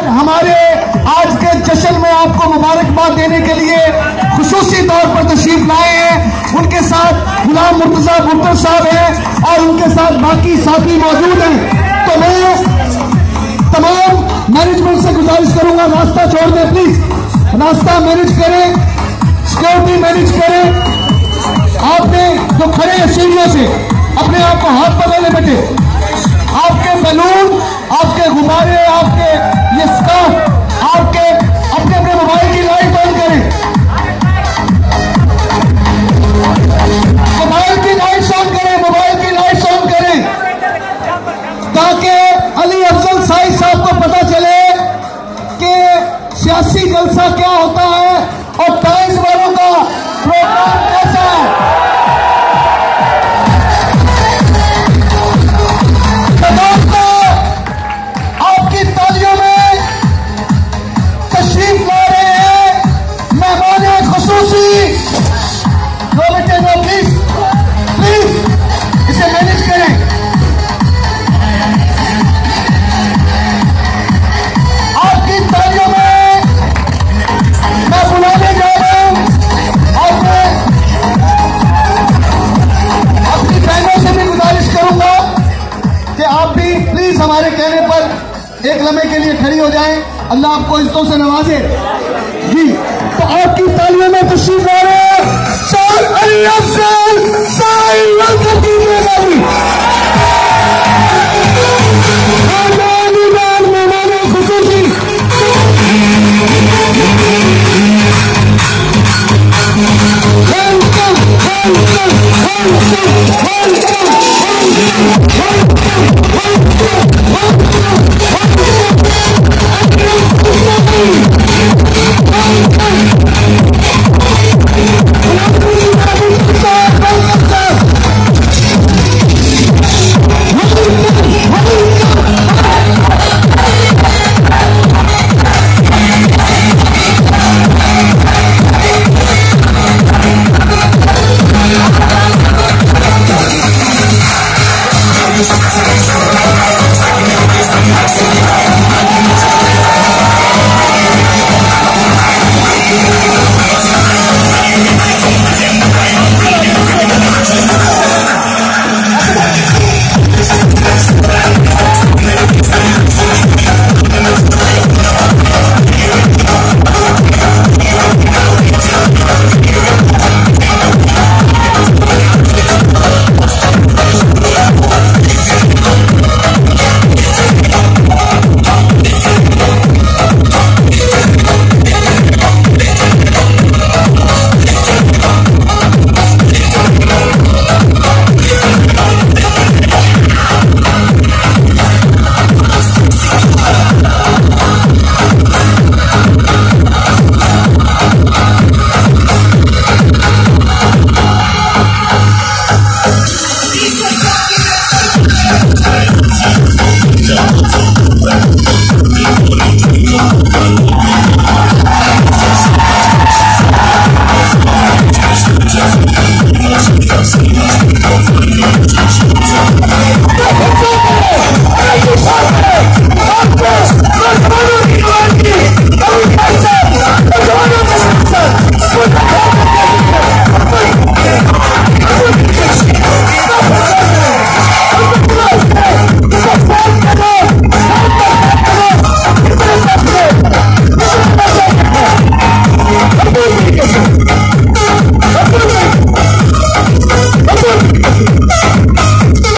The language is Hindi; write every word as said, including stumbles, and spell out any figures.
हमारे आज के जश्न में आपको मुबारकबाद देने के लिए खुसूसी तौर पर तशरीफ लाए हैं। उनके साथ गुलाम मुर्तजा भुट्टो साहब हैं और उनके साथ बाकी साथी मौजूद हैं। तो मैं तमाम मैनेजमेंट से गुजारिश करूंगा, रास्ता छोड़ दें प्लीज, रास्ता मैनेज करें, सिक्योरिटी मैनेज करें। आपने जो खड़े हैं सीढ़ियों से अपने आप को हाथ पकड़ ले बेटे, आपके बैलून, आपके गुब्बारे, आपके ये स्कार्फ, आपके अपने अपने मोबाइल की लाइट ऑन करें, मोबाइल की लाइट ऑन करें, मोबाइल की लाइट ऑन करें, ताकि अली अफजल साहिब साहब को पता चले कि सियासी जलसा क्या होता है और टाइम्स वालों का प्रोग्राम कैसा है। आपकी तालियों में तशरीफ ला रहे हैं मेहमान खुसूसी। दो बेटे दो प्लीज प्लीज इसे मैनेज करें। आपकी तालियों में मैं बुलाने जा रहा हूं और मैं अपनी बहनों से भी गुजारिश करूंगा कि आप भी प्लीज हमारे कहने पर एक लम्हे के लिए खड़ी हो जाएं। अल्लाह आपको इज्जतों से नवाजे जी। तो आपकी तालियों में तशरीफ ला रहे हैं सर अली अफजल साहिब, वेलकम कीजिएगा जी।